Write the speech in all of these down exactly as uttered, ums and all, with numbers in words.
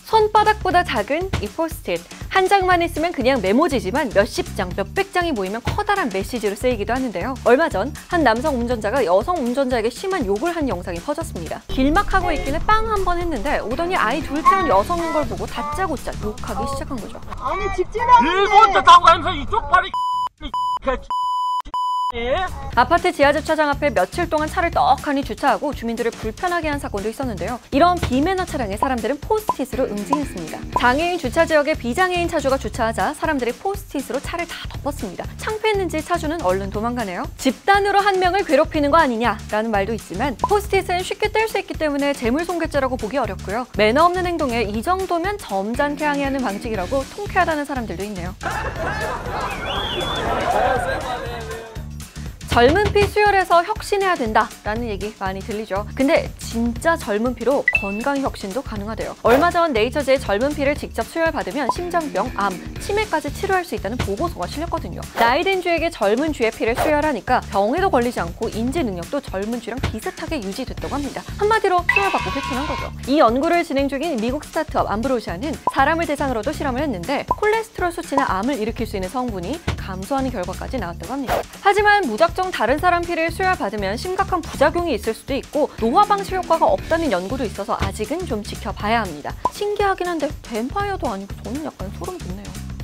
손바닥보다 작은 이 포스트잇. 한 장만 있으면 그냥 메모지지만 몇십 장, 몇백 장이 모이면 커다란 메시지로 쓰이기도 하는데요. 얼마 전 한 남성 운전자가 여성 운전자에게 심한 욕을 한 영상이 퍼졌습니다. 길막하고 있길래 빵 한 번 했는데 오더니 아이 둘 태운 여성인 걸 보고 다짜고짜 욕하기 시작한 거죠. 아니 직진하는데 일본도 타고 가면서 이쪽 팔이 아파트 지하주차장 앞에 며칠 동안 차를 떡하니 주차하고 주민들을 불편하게 한 사건도 있었는데요. 이런 비매너 차량에 사람들은 포스트잇으로 응징했습니다. 장애인 주차 지역에 비장애인 차주가 주차하자 사람들이 포스트잇으로 차를 다 덮었습니다. 창피했는지 차주는 얼른 도망가네요. 집단으로 한 명을 괴롭히는 거 아니냐라는 말도 있지만 포스트잇은 쉽게 뗄 수 있기 때문에 재물손괴죄라고 보기 어렵고요. 매너 없는 행동에 이 정도면 점잖게 항의하는 방식이라고 통쾌하다는 사람들도 있네요. 젊은 피 수혈해서 혁신해야 된다라는 얘기 많이 들리죠. 근데 진짜 젊은 피로 건강 혁신도 가능하대요. 얼마 전 네이처지에 젊은 피를 직접 수혈받으면 심장병, 암, 치매까지 치료할 수 있다는 보고서가 실렸거든요. 나이든 쥐에게 젊은 쥐의 피를 수혈하니까 병에도 걸리지 않고 인지 능력도 젊은 쥐랑 비슷하게 유지됐다고 합니다. 한마디로 수혈받고 쾌변한 거죠. 이 연구를 진행 중인 미국 스타트업 암브로시아는 사람을 대상으로도 실험을 했는데 콜레스테롤 수치나 암을 일으킬 수 있는 성분이 감소하는 결과까지 나왔다고 합니다. 하지만 무작정 다른 사람 피를 수혈받으면 심각한 부작용이 있을 수도 있고 노화 방지 효과가 없다는 연구도 있어서 아직은 좀 지켜봐야 합니다. 신기하긴 한데 뱀파이어도 아니고 저는 약간 소름 돋네요.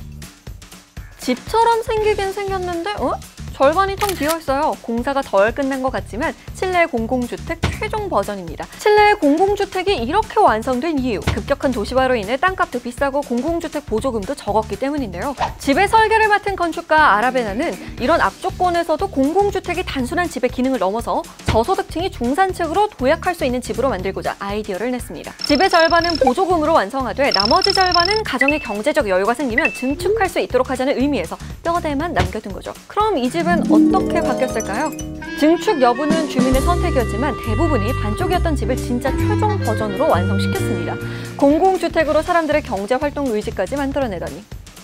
집처럼 생기긴 생겼는데 어? 절반이 텅 비어있어요. 공사가 덜 끝난 것 같지만 실내 공공주택 최종 버전입니다. 실내 공공주택이 이렇게 완성된 이유, 급격한 도시화로 인해 땅값도 비싸고 공공주택 보조금도 적었기 때문인데요. 집의 설계를 맡은 건축가 아라베나는 이런 악조건에서도 공공주택이 단순한 집의 기능을 넘어서 저소득층이 중산층으로 도약할 수 있는 집으로 만들고자 아이디어를 냈습니다. 집의 절반은 보조금으로 완성하되 나머지 절반은 가정의 경제적 여유가 생기면 증축할 수 있도록 하자는 의미에서 뼈대만 남겨둔 거죠. 그럼 이 집 집은 어떻게 바뀌었을까요? 증축 여부는 주민의 선택이었지만 대부분이 반쪽이었던 집을 진짜 최종 버전으로 완성시켰습니다. 공공주택으로 사람들의 경제활동 의지까지 만들어내다니.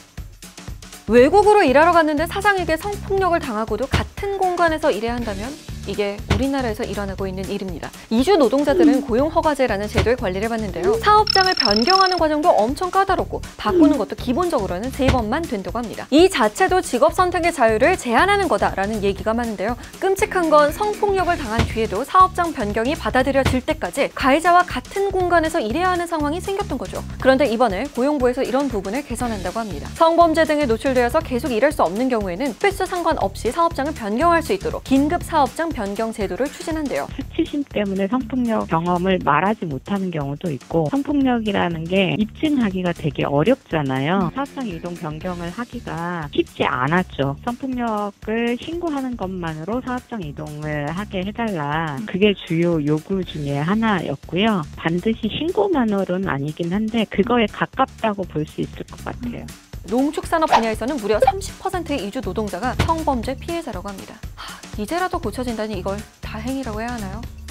외국으로 일하러 갔는데 사장에게 성폭력을 당하고도 같은 공간에서 일해야 한다면? 이게 우리나라에서 일어나고 있는 일입니다. 이주 노동자들은 고용허가제라는 제도의 관리를 받는데요. 사업장을 변경하는 과정도 엄청 까다롭고 바꾸는 것도 기본적으로는 세 번만 된다고 합니다. 이 자체도 직업 선택의 자유를 제한하는 거다라는 얘기가 많은데요. 끔찍한 건 성폭력을 당한 뒤에도 사업장 변경이 받아들여질 때까지 가해자와 같은 공간에서 일해야 하는 상황이 생겼던 거죠. 그런데 이번에 고용부에서 이런 부분을 개선한다고 합니다. 성범죄 등에 노출되어서 계속 일할 수 없는 경우에는 횟수 상관없이 사업장을 변경할 수 있도록 긴급 사업장 변경 제도를 추진한대요. 수치심 때문에 성폭력 경험을 말하지 못하는 경우도 있고 성폭력이라는 게 입증하기가 되게 어렵잖아요. 사업장 이동 변경을 하기가 쉽지 않았죠. 성폭력을 신고하는 것만으로 사업장 이동을 하게 해달라. 그게 주요 요구 중에 하나였고요. 반드시 신고만으로는 아니긴 한데 그거에 가깝다고 볼 수 있을 것 같아요. 농축산업 분야에서는 무려 삼십 퍼센트의 이주 노동자가 성범죄 피해자라고 합니다. 하, 이제라도 고쳐진다니 이걸 다행이라고 해야 하나요?